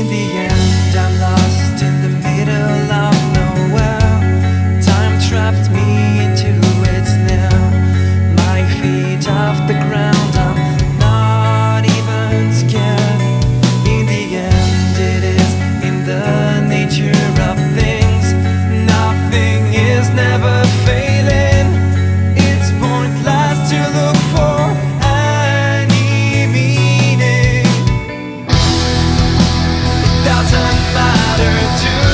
the end, I'm lost in the middle of nowhere. Time trapped me into its now. My feet off the ground, I'm not even scared. In the end, it is in the nature of things. Nothing is never failing. It's pointless to look for any meaning. It doesn't matter to